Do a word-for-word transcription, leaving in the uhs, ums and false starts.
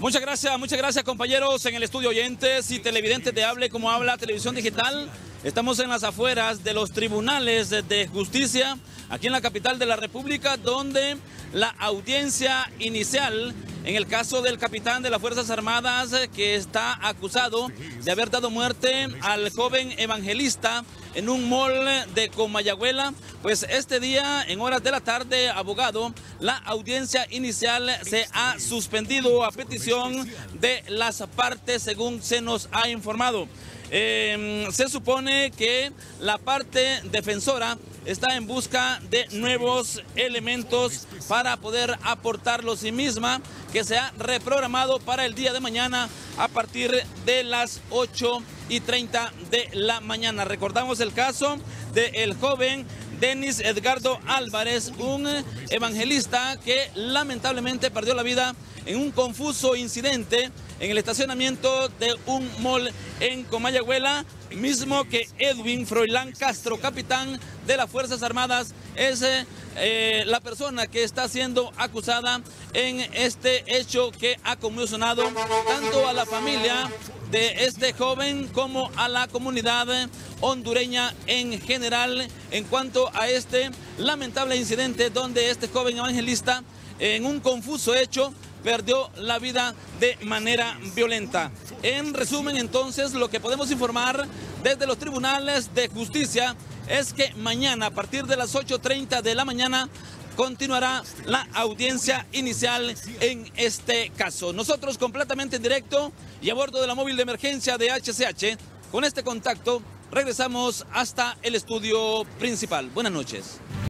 Muchas gracias, muchas gracias compañeros en el estudio, oyentes y televidentes de Hable Como Habla Televisión Digital. Estamos en las afueras de los tribunales de justicia, aquí en la capital de la República, donde la audiencia inicial en el caso del capitán de las Fuerzas Armadas que está acusado de haber dado muerte al joven evangelista en un mall de Comayagüela, pues este día en horas de la tarde, abogado, la audiencia inicial se ha suspendido a petición de las partes, según se nos ha informado. Eh, se supone que la parte defensora está en busca de nuevos elementos para poder aportarlo sí misma, que se ha reprogramado para el día de mañana a partir de las ocho y treinta de la mañana. Recordamos el caso del joven Denis Edgardo Álvarez, un evangelista que lamentablemente perdió la vida en un confuso incidente en el estacionamiento de un mall en Comayagüela, mismo que Edwin Froilán Castro, capitán de las Fuerzas Armadas, es eh, la persona que está siendo acusada en este hecho que ha conmocionado tanto a la familia de este joven como a la comunidad hondureña en general, en cuanto a este lamentable incidente donde este joven evangelista, en un confuso hecho, perdió la vida de manera violenta. En resumen, entonces, lo que podemos informar desde los tribunales de justicia es que mañana, a partir de las ocho y treinta de la mañana, continuará la audiencia inicial en este caso. Nosotros completamente en directo y a bordo de la móvil de emergencia de H C H, con este contacto, regresamos hasta el estudio principal. Buenas noches.